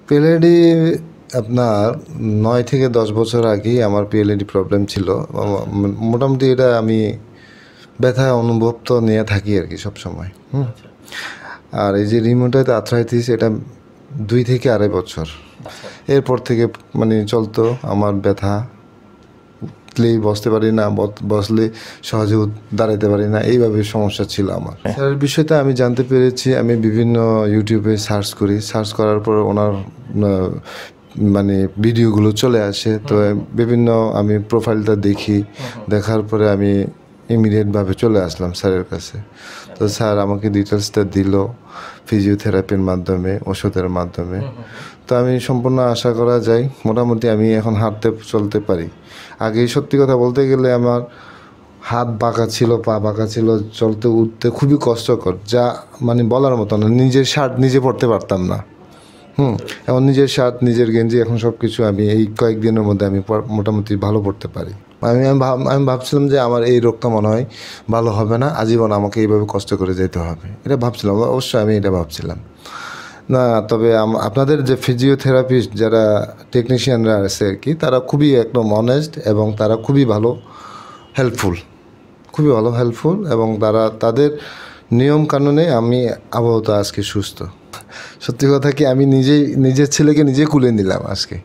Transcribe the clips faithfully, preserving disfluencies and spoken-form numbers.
PLID আপনার নয় থেকে দশ বছর আগেই আমার পিএলআইডি প্রবলেম ছিল। মোটামুটি এটা আমি ব্যথা অনুভব তো নিয়ে থাকি আর কি সবসময়। হুম আর এই যে রিউমাটয়েড আর্থ্রাইটিস এটা দুই থেকে আড়াই বছর এরপর থেকে মানে চলতো আমার ব্যথা, উঠলেই বসতে পারি না, বসলে সহজে দাঁড়াতে পারি না, এইভাবে সমস্যা ছিল আমার। স্যারের বিষয়টা আমি জানতে পেরেছি, আমি বিভিন্ন ইউটিউবে সার্চ করি, সার্চ করার পর ওনার মানে ভিডিওগুলো চলে আসে, তো বিভিন্ন আমি প্রোফাইলটা দেখি, দেখার পরে আমি ইমিডিয়েটভাবে চলে আসলাম স্যারের কাছে। তো স্যার আমাকে ডিটেলসটা দিল ফিজিওথেরাপির মাধ্যমে, ওষুধের মাধ্যমে। তো আমি সম্পূর্ণ আশা করা যায় মোটামুটি আমি এখন হাঁটতে চলতে পারি। আগে সত্যি কথা বলতে গেলে আমার হাত বাঁকা ছিল, পা বাঁকা ছিল, চলতে উঠতে খুবই কষ্টকর, যা মানে বলার মতো না। নিজের শার্ট নিজে পরতে পারতাম না। হুম এখন নিজের শার্ট, নিজের গেঞ্জি, এখন সব কিছু আমি এই কয়েকদিনের মধ্যে আমি মোটামুটি ভালো পড়তে পারি। আমি আমি ভাবছিলাম যে আমার এই রোগটা মনে হয় ভালো হবে না, আজীবন আমাকে এইভাবে কষ্ট করে যেতে হবে, এটা ভাবছিলাম। অবশ্যই আমি এটা ভাবছিলাম না। তবে আপনাদের যে ফিজিওথেরাপিস্ট যারা টেকনিশিয়ানরা আছে আর কি, তারা খুবই একদম অনেস্ট এবং তারা খুবই ভালো হেল্পফুল, খুবই ভালো হেল্পফুল এবং তারা তাদের নিয়ম কানুনে আমি আপাতত আজকে সুস্থ। সত্যি কথা কি, আমি নিজেই নিজের ছেলেকে নিজে কুলে নিলাম আজকে।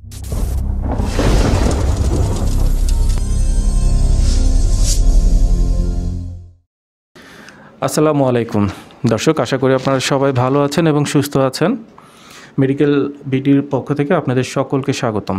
আসসালামু আলাইকুম দর্শক, আশা করি আপনারা সবাই ভালো আছেন এবং সুস্থ আছেন। মেডিকেল বিডির পক্ষ থেকে আপনাদের সকলকে স্বাগতম।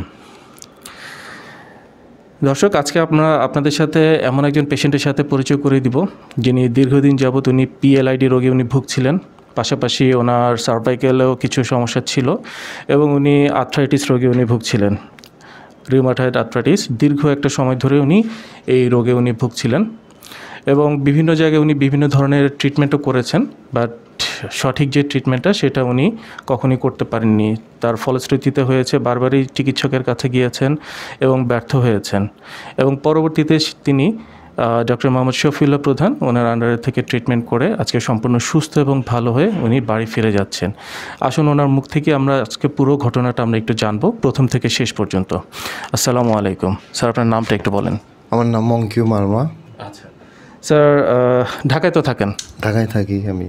দর্শক, আজকে আপনারা আপনাদের সাথে এমন একজন পেশেন্টের সাথে পরিচয় করে দিব, যিনি দীর্ঘদিন যাবৎ উনি পিএলআইডি রোগে উনি ভুগছিলেন, পাশাপাশি ওনার সার্ভাইকেলেও কিছু সমস্যা ছিল এবং উনি আর্থ্রাইটিস রোগে উনি ভুগছিলেন, রিউমাটয়েড আর্থ্রাইটিস। দীর্ঘ একটা সময় ধরে উনি এই রোগে উনি ভুগছিলেন এবং বিভিন্ন জায়গায় উনি বিভিন্ন ধরনের ট্রিটমেন্টও করেছেন, বাট সঠিক যে ট্রিটমেন্টটা সেটা উনি কখনই করতে পারেননি। তার ফলশ্রুতিতে হয়েছে বারবারই চিকিৎসকের কাছে গিয়েছেন এবং ব্যর্থ হয়েছেন এবং পরবর্তীতে তিনি ডক্টর মোহাম্মদ শফিউল্লাহ প্রধান ওনার আন্ডারে থেকে ট্রিটমেন্ট করে আজকে সম্পূর্ণ সুস্থ এবং ভালো হয়ে উনি বাড়ি ফিরে যাচ্ছেন। আসুন ওনার মুখ থেকে আমরা আজকে পুরো ঘটনাটা আমরা একটু জানবো প্রথম থেকে শেষ পর্যন্ত। আসসালামু আলাইকুম স্যার, আপনার নামটা একটু বলেন। আমার নাম মঙ্কিউ মার্মা। আচ্ছা স্যার, ঢাকায় তো থাকেন? ঢাকায় থাকি আমি,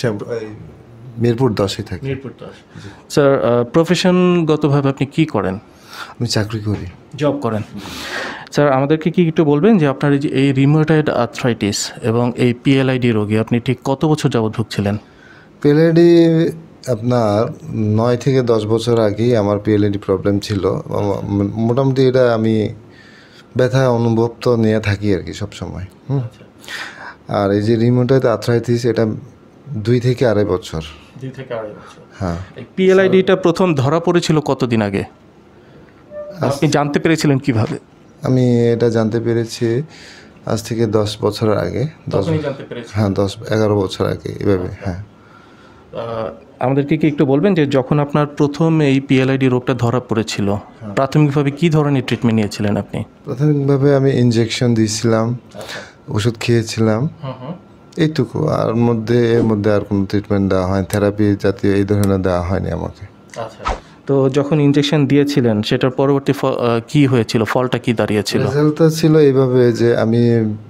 মিরপুর দশে থাকি। মিরপুর দশ। স্যার, প্রফেশনগতভাবে আপনি কি করেন? আমি চাকরি করি, জব করেন। স্যার, আমাদেরকে কি একটু বলবেন যে আপনার এই যে এই রিউমাটয়েড আর্থ্রাইটিস এবং এই পিএলআইডি রোগে আপনি ঠিক কত বছর যাবৎ ভুগছিলেন? পিএলআইডি আপনার নয় থেকে দশ বছর আগেই আমার পিএলআইডি প্রবলেম ছিল। মোটামুটি এটা আমি ব্যথা অনুভব তো নিয়ে থাকি আর কি সবসময়। হুম আর এই যে রিউমাটয়েড আর্থ্রাইটিস এটা দুই থেকে আড়াই বছর। দুই থেকে আড়াই বছর। হ্যাঁ। পিএলআইডিটা প্রথম ধরা পড়েছিল কতদিন আগে? আপনি জানতে পেরেছিলেন কিভাবে? আমি এটা জানতে পেরেছি আজ থেকে দশ বছর আগে। দশ হ্যাঁ দশ এগারো বছর আগে এভাবে। হ্যাঁ, আমাদেরকে কি একটু বলবেন যে যখন আপনার প্রথম এই পিএলআইডি রোগটা ধরা পড়েছিল, প্রাথমিকভাবে কি ধরনের ট্রিটমেন্ট নিয়েছিলেন আপনি? প্রাথমিকভাবে আমি ইনজেকশন দিয়েছিলাম, ওষুধ খেয়েছিলাম, এইটুকু। আর মধ্যে এর মধ্যে আর কোনো ট্রিটমেন্ট দেওয়া হয়, থেরাপি জাতীয় এই ধরনের দেওয়া হয়নি আমাকে। আচ্ছা, তো যখন ইনজেকশন দিয়েছিলেন সেটার পরবর্তী কি হয়েছিল, ফলটা কি দাঁড়িয়েছিল? রেজাল্টটা ছিল এইভাবে যে আমি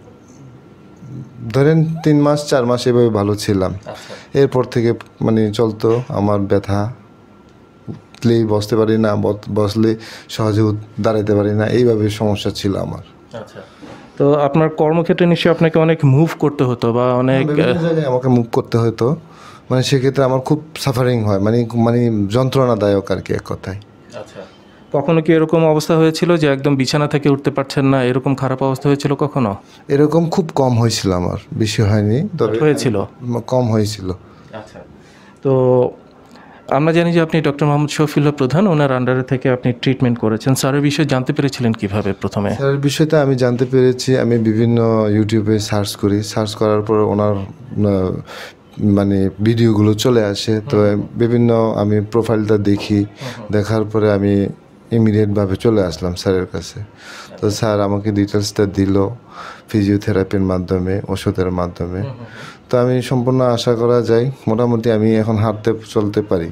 ধরেন তিন মাস চার মাস এভাবে ভালো ছিলাম। এরপর থেকে মানে চলতো আমার ব্যথা, উঠলেই বসতে পারি না, বসলে সহজে দাঁড়াতে পারি না, এইভাবে সমস্যা ছিল আমার। আচ্ছা, তো আপনার কর্মক্ষেত্রে নিশ্চয়ই আপনাকে অনেক মুভ করতে হতো বা অনেক জায়গায় আমাকে মুভ করতে হতো, মানে সেক্ষেত্রে আমার খুব সাফারিং হয়, মানে মানে যন্ত্রণাদায়ক আর কি এক কথায়। আচ্ছা, কখনো কি এরকম অবস্থা হয়েছিল যে একদম বিছানা থেকে উঠতে পারছেন না, এরকম খারাপ অবস্থা হয়েছিল কখনো? এরকম খুব কম হয়েছিল, আমার বেশি হয়নি, তবে হয়েছিল, কম হয়েছিল। আচ্ছা, তো আমরা জানি যে আপনি ডক্টর মোহাম্মদ শফিউল্লাহ প্রধান ওনার আন্ডারে থেকে আপনি ট্রিটমেন্ট করেছেন। স্যারের বিষয়ে জানতে পেরেছিলেন কিভাবে প্রথমে? স্যারের বিষয়টা আমি জানতে পেরেছি, আমি বিভিন্ন ইউটিউবে সার্চ করি, সার্চ করার পর ওনার মানে ভিডিওগুলো চলে আসে, তো বিভিন্ন আমি প্রোফাইলটা দেখি, দেখার পরে আমি ইমিডিয়েটভাবে চলে আসলাম স্যারের কাছে। তো স্যার আমাকে ডিটেলসটা দিল ফিজিওথেরাপির মাধ্যমে, ওষুধের মাধ্যমে। তো আমি সম্পূর্ণ আশা করা যায় মোটামুটি আমি এখন হাঁটতে চলতে পারি।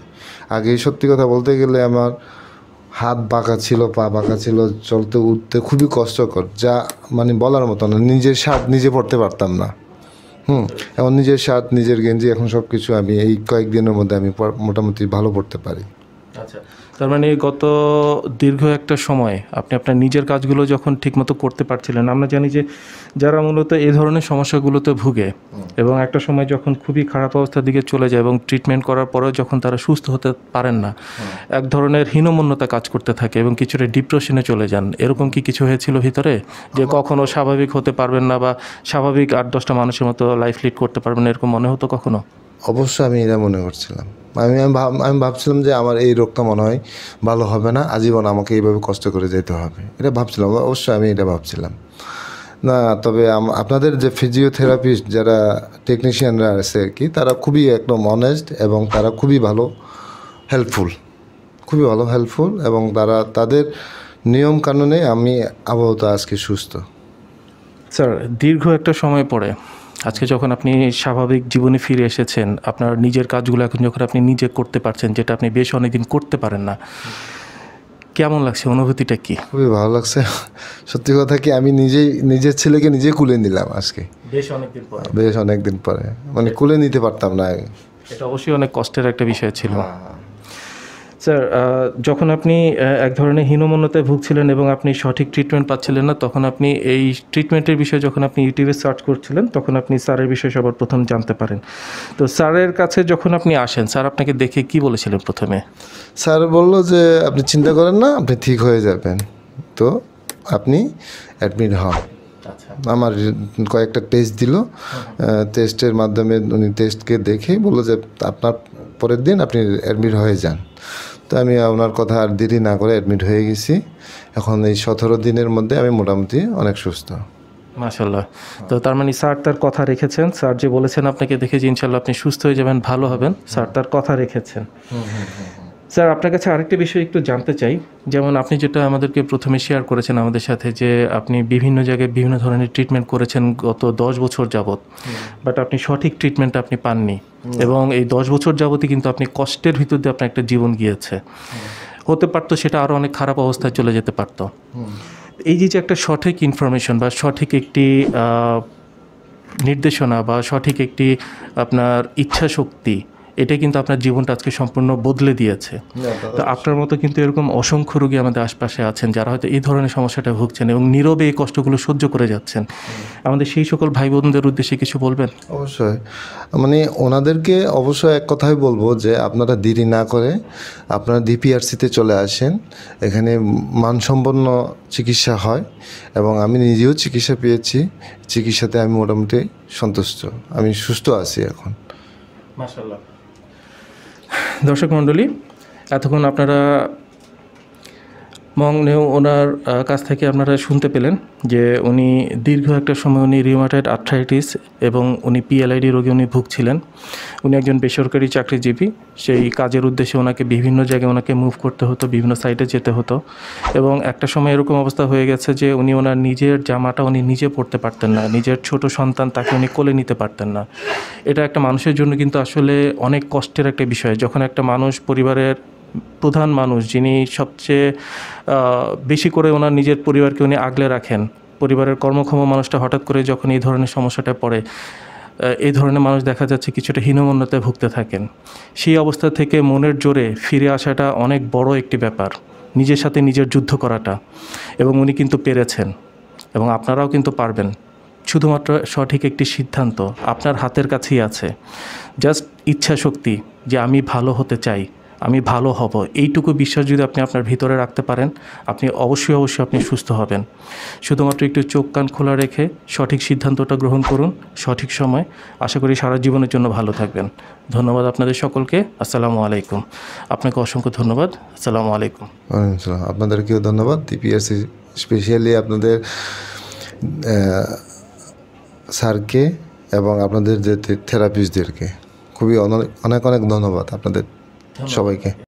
আগে সত্যি কথা বলতে গেলে আমার হাত বাঁকা ছিল, পা বাঁকা ছিল, চলতে উঠতে খুবই কষ্টকর, যা মানে বলার মতো না। নিজের শার্ট নিজে পরতে পারতাম না। হুম এখন নিজের শার্ট, নিজের গেঞ্জি, এখন সব কিছু আমি এই কয়েকদিনের মধ্যে আমি মোটামুটি ভালো পড়তে পারি। আচ্ছা, তার মানে গত দীর্ঘ একটা সময় আপনি আপনার নিজের কাজগুলো যখন ঠিকমতো করতে পারছিলেন, আমরা জানি যে যারা মূলত এই ধরনের সমস্যাগুলোতে ভুগে এবং একটা সময় যখন খুবই খারাপ অবস্থার দিকে চলে যায় এবং ট্রিটমেন্ট করার পরেও যখন তারা সুস্থ হতে পারেন না, এক ধরনের হীনমন্যতা কাজ করতে থাকে এবং কিছুটা ডিপ্রেশনে চলে যান, এরকম কি কিছু হয়েছিল ভিতরে যে কখনো স্বাভাবিক হতে পারবেন না বা স্বাভাবিক আট দশটা মানুষের মতো লাইফ লিড করতে পারবেন না, এরকম মনে হতো কখনো? অবশ্যই আমি এটা মনে করছিলাম। আমি আমি ভাব আমি ভাবছিলাম যে আমার এই রোগটা মনে হয় ভালো হবে না, আজীবন আমাকে এইভাবে কষ্ট করে যেতে হবে, এটা ভাবছিলাম। অবশ্যই আমি এটা ভাবছিলাম না। তবে আপনাদের যে ফিজিওথেরাপিস্ট যারা টেকনিশিয়ানরা আছে আর কি, তারা খুবই একদম অনেস্ট এবং তারা খুবই ভালো হেল্পফুল, খুবই ভালো হেল্পফুল এবং তারা তাদের নিয়ম কানুনে আমি আপাতত আজকে সুস্থ। স্যার, দীর্ঘ একটা সময় পরে আজকে যখন আপনি স্বাভাবিক জীবনে ফিরে এসেছেন, আপনার নিজের কাজগুলো এখন যখন আপনি নিজে করতে পারছেন, যেটা আপনি বেশ অনেকদিন করতে পারেন না, কেমন লাগছে, অনুভূতিটা কি? খুবই ভালো লাগছে। সত্যি কথা কি, আমি নিজেই নিজের ছেলেকে নিজে কুলে নিলাম আজকে, বেশ অনেকদিন পরে। বেশ অনেকদিন পরে, মানে কুলে নিতে পারতাম না আগে। এটা অবশ্যই অনেক কষ্টের একটা বিষয় ছিল। স্যার, যখন আপনি এক ধরনের হীনমন্যতায় ভুগছিলেন এবং আপনি সঠিক ট্রিটমেন্ট পাচ্ছিলেন না, তখন আপনি এই ট্রিটমেন্টের বিষয়ে যখন আপনি ইউটিউবে সার্চ করছিলেন, তখন আপনি স্যারের বিষয়ে সবার প্রথম জানতে পারেন। তো স্যারের কাছে যখন আপনি আসেন, স্যার আপনাকে দেখে কি বলেছিলেন প্রথমে? স্যার বললো যে আপনি চিন্তা করেন না, আপনি ঠিক হয়ে যাবেন, তো আপনি অ্যাডমিট হন। আমার কয়েকটা টেস্ট দিল, টেস্টের মাধ্যমে উনি টেস্টকে দেখেই বললো যে আপনার পরের দিন আপনি অ্যাডমিট হয়ে যান। তো আমি ওনার কথা আর দেরি না করে অ্যাডমিট হয়ে গেছি। এখন এই সতেরো দিনের মধ্যে আমি মোটামুটি অনেক সুস্থ। মাশাল্লাহ। তো তার মানে স্যার তার কথা রেখেছেন। স্যার যে বলেছেন আপনাকে দেখে যে ইনশাল্লাহ আপনি সুস্থ হয়ে যাবেন, ভালো হবেন, স্যার তার কথা রেখেছেন। স্যার, আপনার কাছে আরেকটা বিষয় একটু জানতে চাই। যেমন আপনি যেটা আমাদেরকে প্রথমে শেয়ার করেছেন আমাদের সাথে, যে আপনি বিভিন্ন জায়গায় বিভিন্ন ধরনের ট্রিটমেন্ট করেছেন গত দশ বছর যাবৎ, বাট আপনি সঠিক ট্রিটমেন্ট আপনি পাননি এবং এই দশ বছর যাবতই কিন্তু আপনি কষ্টের ভিতর দিয়ে আপনার একটা জীবন গিয়েছে। হতে পারতো সেটা আরও অনেক খারাপ অবস্থায় চলে যেতে পারতো। এই যে যে একটা সঠিক ইনফরমেশন বা সঠিক একটি নির্দেশনা বা সঠিক একটি আপনার ইচ্ছা শক্তি, এটা কিন্তু আপনার জীবনটা আজকে সম্পূর্ণ বদলে দিয়েছে। তো আপনার মতো কিন্তু এরকম অসংখ্য রোগী আমাদের আশপাশে আছেন যারা হয়তো এই ধরনের সমস্যাটা ভুগছেন এবং নীরবে এই কষ্টগুলো সহ্য করে যাচ্ছেন। আমাদের সেই সকল ভাই বোনদের উদ্দেশ্যে কিছু বলবেন? অবশ্যই, মানে ওনাদেরকে অবশ্যই এক কথাই বলবো যে আপনারা দেরি না করে আপনারা ডিপিআরসিতে চলে আসেন। এখানে মানসম্পন্ন চিকিৎসা হয় এবং আমি নিজেও চিকিৎসা পেয়েছি। চিকিৎসাতে আমি মোটামুটি সন্তুষ্ট, আমি সুস্থ আছি এখন। মাশাআল্লাহ। দর্শক মণ্ডলী, এতক্ষণ আপনারা মংনেও ওনার কাছ থেকে আপনারা শুনতে পেলেন যে উনি দীর্ঘ একটা সময় উনি রিউমাটয়েড আর্থ্রাইটিস এবং উনি পিএলআইডি রোগে উনি ভুগছিলেন। উনি একজন বেসরকারি চাকরিজীবী। সেই কাজের উদ্দেশ্যে ওনাকে বিভিন্ন জায়গায় ওনাকে মুভ করতে হতো, বিভিন্ন সাইডে যেতে হতো এবং একটা সময় এরকম অবস্থা হয়ে গেছে যে উনি ওনার নিজের জামাটা উনি নিজে পরতে পারতেন না, নিজের ছোট সন্তান তাকে উনি কোলে নিতে পারতেন না। এটা একটা মানুষের জন্য কিন্তু আসলে অনেক কষ্টের একটা বিষয়। যখন একটা মানুষ, পরিবারের প্রধান মানুষ, যিনি সবচেয়ে বেশি করে ওনার নিজের পরিবারকে উনি আগলে রাখেন, পরিবারের কর্মক্ষম মানুষটা হঠাৎ করে যখন এই ধরনের সমস্যাটা পড়ে, এই ধরনের মানুষ দেখা যাচ্ছে কিছুটা হীনমন্যতায় ভুগতে থাকেন। সেই অবস্থা থেকে মনের জোরে ফিরে আসাটা অনেক বড় একটি ব্যাপার, নিজের সাথে নিজের যুদ্ধ করাটা, এবং উনি কিন্তু পেরেছেন এবং আপনারাও কিন্তু পারবেন। শুধুমাত্র সঠিক একটি সিদ্ধান্ত আপনার হাতের কাছেই আছে। জাস্ট ইচ্ছা শক্তি, যে আমি ভালো হতে চাই, আমি ভালো হব, এইটুকু বিশ্বাস যদি আপনি আপনার ভিতরে রাখতে পারেন, আপনি অবশ্যই অবশ্যই আপনি সুস্থ হবেন। শুধুমাত্র একটু চোখ কান খোলা রেখে সঠিক সিদ্ধান্তটা গ্রহণ করুন সঠিক সময়। আশা করি সারা জীবনের জন্য ভালো থাকবেন। ধন্যবাদ আপনাদের সকলকে। আসসালামু আলাইকুম। আপনাকে অসংখ্য ধন্যবাদ। আসসালামু আলাইকুম। ওয়ালাইকুম আসসালাম। আপনাদেরকেও ধন্যবাদ। ডিপিআরসি স্পেশালি আপনাদের স্যারকে এবং আপনাদের যে থেরাপিস্টদেরকে খুবই অনেক অনেক ধন্যবাদ আপনাদের সবাইকে।